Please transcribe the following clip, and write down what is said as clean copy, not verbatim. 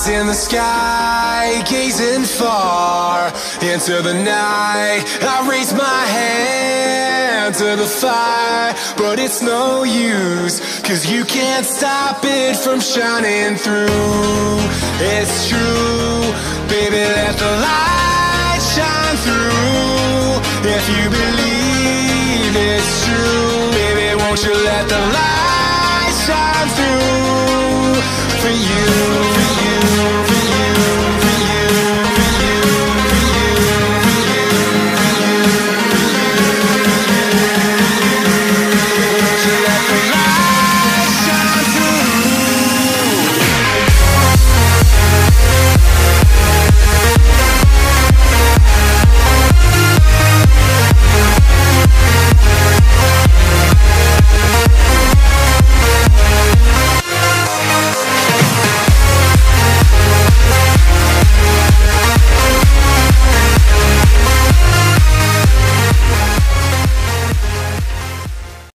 in the sky, gazing far into the night. I raise my hand to the fire, but it's no use, 'cause you can't stop it from shining through. It's true, baby, let the light shine through. If you believe it's true, baby, won't you let the light shine through for you?